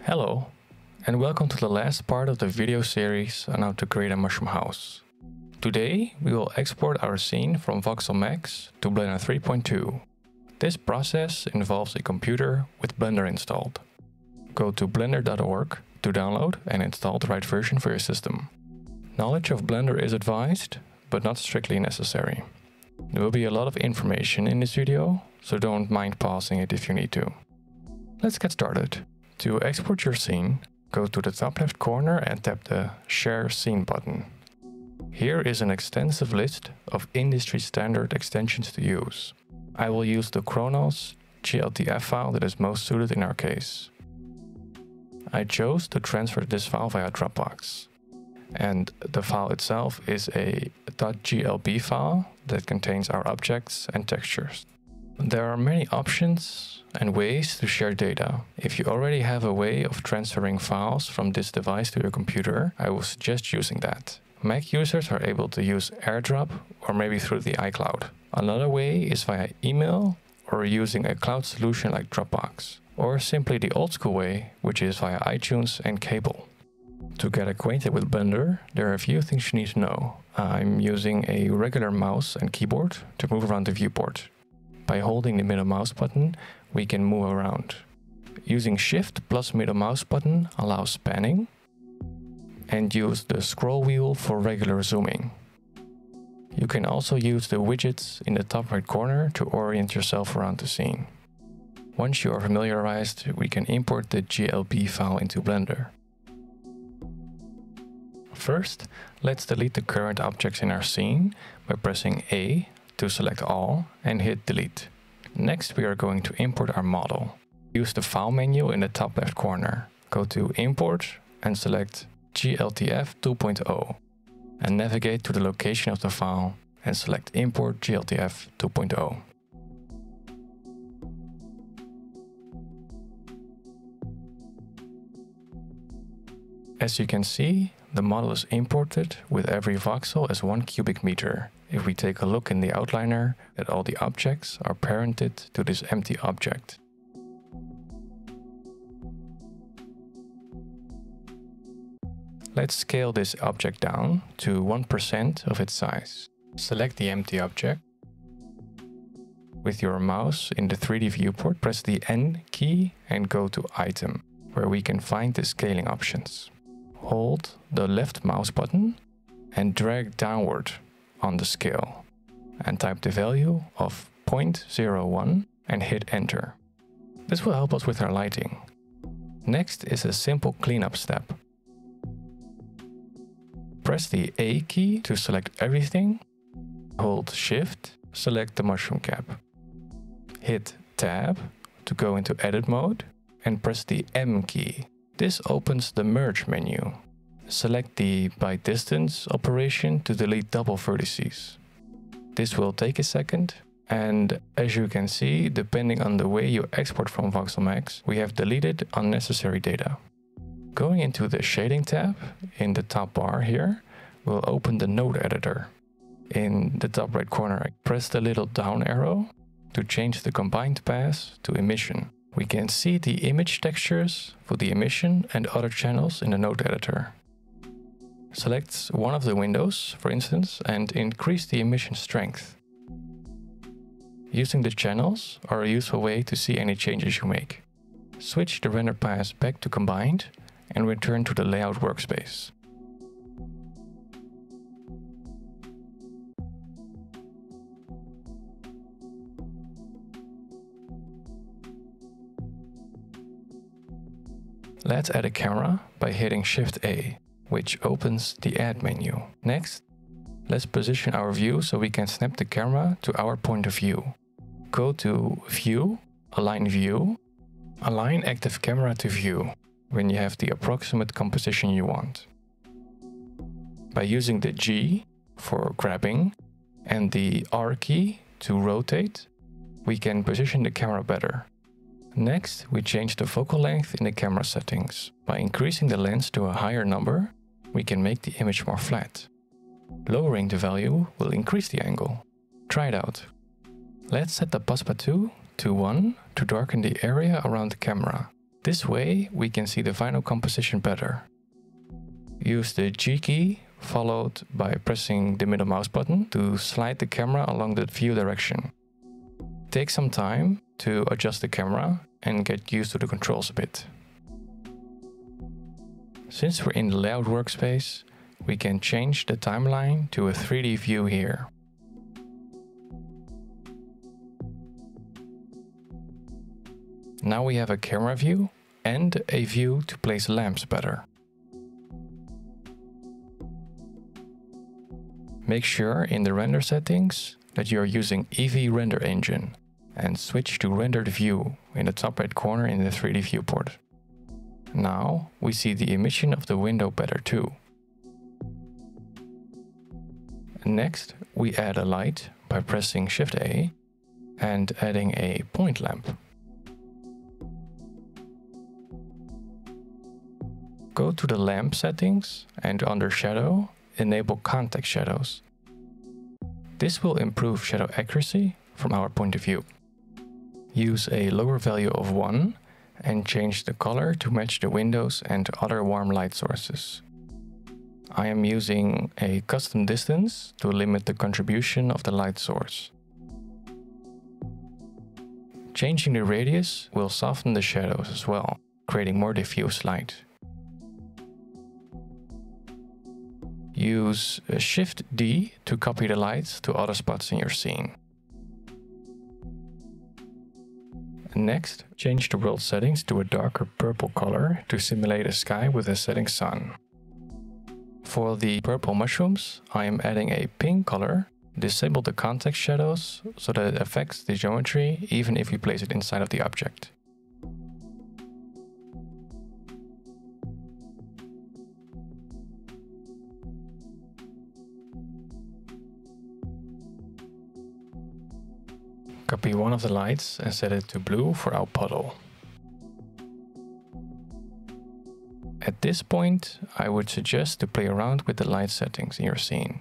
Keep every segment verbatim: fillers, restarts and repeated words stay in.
Hello, and welcome to the last part of the video series on how to create a mushroom house. Today we will export our scene from Voxel Max to Blender three point two. This process involves a computer with Blender installed. Go to blender dot org to download and install the right version for your system. Knowledge of Blender is advised, but not strictly necessary. There will be a lot of information in this video, so don't mind pausing it if you need to. Let's get started. To export your scene, go to the top left corner and tap the Share Scene button. Here is an extensive list of industry standard extensions to use. I will use the Chronos G L T F file that is most suited in our case. I chose to transfer this file via Dropbox. And the file itself is a .glb file that contains our objects and textures. There are many options and ways to share data. If you already have a way of transferring files from this device to your computer, I will suggest using that. Mac users are able to use AirDrop or maybe through the iCloud. Another way is via email or using a cloud solution like Dropbox, or simply the old school way, which is via iTunes and cable. To get acquainted with Blender, there are a few things you need to know. I'm using a regular mouse and keyboard to move around the viewport. By holding the middle mouse button, we can move around. Using Shift plus middle mouse button allows panning, and use the scroll wheel for regular zooming. You can also use the widgets in the top right corner to orient yourself around the scene. Once you are familiarized, we can import the G L B file into Blender. First, let's delete the current objects in our scene by pressing A to select all and hit delete. Next, we are going to import our model. Use the file menu in the top left corner. Go to import and select G L T F two point oh and navigate to the location of the file and select import G L T F two point oh. As you can see, the model is imported with every voxel as one cubic meter. If we take a look in the outliner, that all the objects are parented to this empty object. Let's scale this object down to one percent of its size. Select the empty object. With your mouse in the three D viewport, press the N key and go to Item, where we can find the scaling options. Hold the left mouse button and drag downward on the scale and type the value of zero point zero one and hit enter. This will help us with our lighting. Next is a simple cleanup step. Press the A key to select everything. Hold Shift, select the mushroom cap. Hit Tab to go into edit mode and press the M key. This opens the merge menu. Select the by distance operation to delete double vertices. This will take a second, and as you can see, depending on the way you export from Voxel Max, we have deleted unnecessary data. Going into the shading tab in the top bar here, will open the node editor. In the top right corner, press the little down arrow to change the combined path to emission. We can see the image textures for the emission and other channels in the node editor. Select one of the windows, for instance, and increase the emission strength. Using the channels are a useful way to see any changes you make. Switch the render path back to combined and return to the layout workspace. Let's add a camera by hitting Shift A, which opens the Add menu. Next, let's position our view so we can snap the camera to our point of view. Go to View, Align View, align active camera to view when you have the approximate composition you want. By using the G for grabbing and the R key to rotate, we can position the camera better. Next, we change the focal length in the camera settings. By increasing the lens to a higher number, we can make the image more flat. Lowering the value will increase the angle. Try it out. Let's set the Passepartout to one to darken the area around the camera. This way we can see the final composition better. Use the G key followed by pressing the middle mouse button to slide the camera along the view direction. Take some time to adjust the camera and get used to the controls a bit. Since we're in the layout workspace, we can change the timeline to a three D view here. Now we have a camera view and a view to place lamps better. Make sure in the render settings that you are using Eevee Render Engine and switch to Rendered View in the top right corner in the three D viewport. Now we see the emission of the window better too. Next, we add a light by pressing Shift A and adding a point lamp. Go to the lamp settings and under Shadow, enable context shadows. This will improve shadow accuracy from our point of view. Use a lower value of one and change the color to match the windows and other warm light sources. I am using a custom distance to limit the contribution of the light source. Changing the radius will soften the shadows as well, creating more diffuse light. Use Shift D to copy the lights to other spots in your scene. Next, change the world settings to a darker purple color to simulate a sky with a setting sun. For the purple mushrooms, I am adding a pink color. Disable the context shadows so that it affects the geometry even if you place it inside of the object. Copy one of the lights and set it to blue for our puddle. At this point, I would suggest to play around with the light settings in your scene.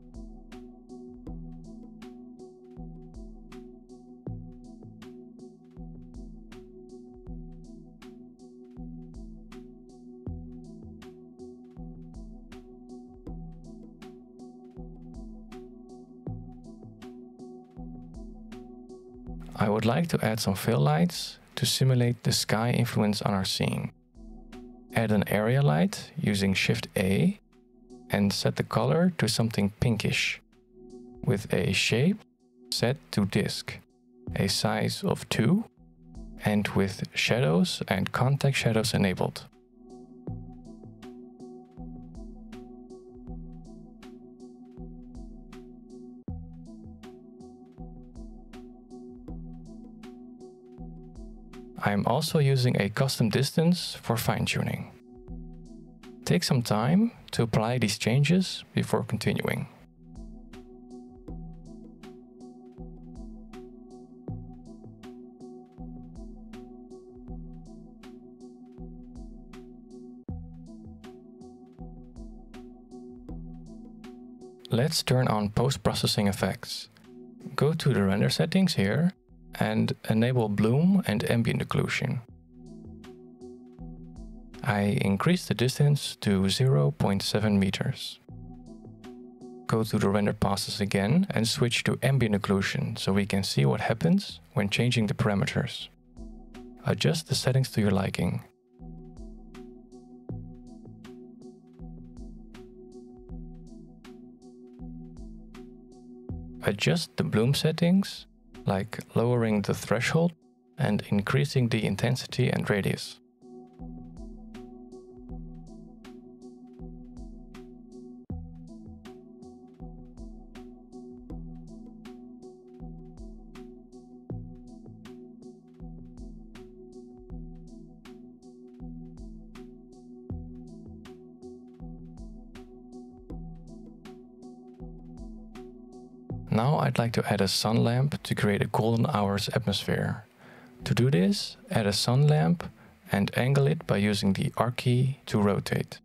I would like to add some fill lights to simulate the sky influence on our scene. Add an area light using Shift A and set the color to something pinkish, with a shape set to disk, a size of two, and with shadows and context shadows enabled. I am also using a custom distance for fine-tuning. Take some time to apply these changes before continuing. Let's turn on post-processing effects. Go to the render settings here and enable bloom and ambient occlusion. I increase the distance to zero point seven meters. Go to the render passes again and switch to ambient occlusion so we can see what happens when changing the parameters. Adjust the settings to your liking. Adjust the bloom settings, like lowering the threshold and increasing the intensity and radius. Now I'd like to add a sun lamp to create a golden hours atmosphere. To do this, add a sun lamp and angle it by using the R key to rotate.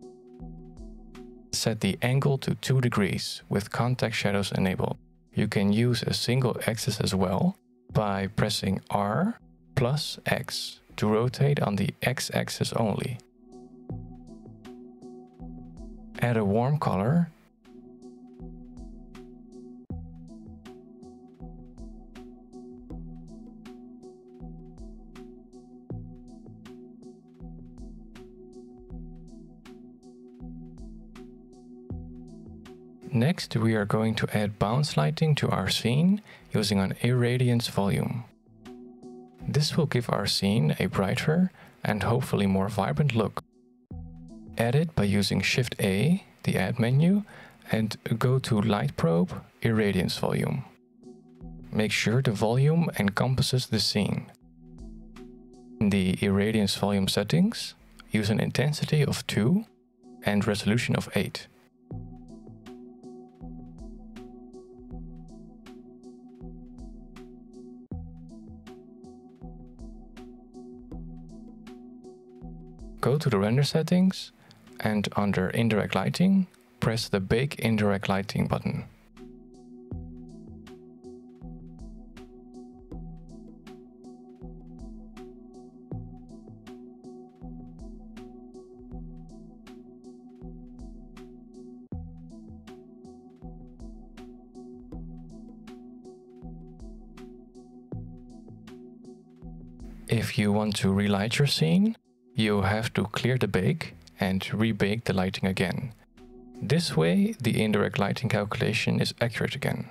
Set the angle to two degrees with context shadows enabled. You can use a single axis as well by pressing R plus X to rotate on the x-axis only. Add a warm color. Next, we are going to add bounce lighting to our scene using an irradiance volume. This will give our scene a brighter and hopefully more vibrant look. Add it by using Shift A, the Add menu, and go to Light Probe, Irradiance Volume. Make sure the volume encompasses the scene. In the Irradiance Volume settings, use an intensity of two and resolution of eight. Go to the render settings and under indirect lighting, press the Bake Indirect Lighting button. If you want to relight your scene, you have to clear the bake and rebake the lighting again. This way, the indirect lighting calculation is accurate again.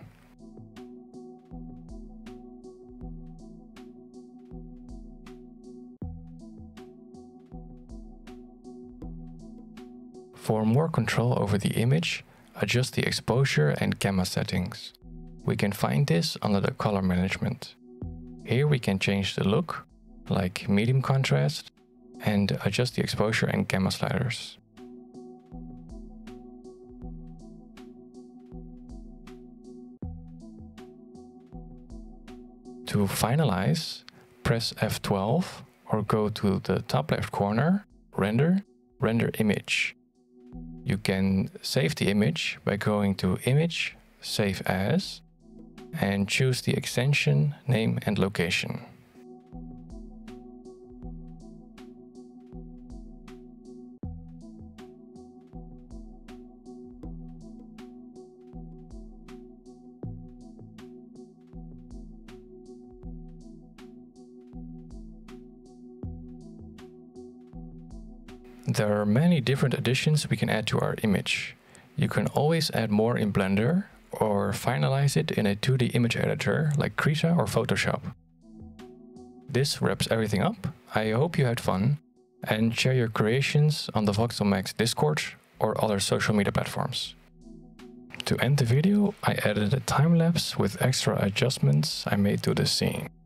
For more control over the image, adjust the exposure and gamma settings. We can find this under the color management. Here we can change the look, like medium contrast, and adjust the exposure and gamma sliders. To finalize, press F twelve or go to the top left corner, Render, Render Image. You can save the image by going to Image, Save As, and choose the extension, name and location. There are many different additions we can add to our image. You can always add more in Blender or finalize it in a two D image editor like Krita or Photoshop. This wraps everything up. I hope you had fun and share your creations on the Voxel Max Discord or other social media platforms. To end the video, I added a time lapse with extra adjustments I made to the scene.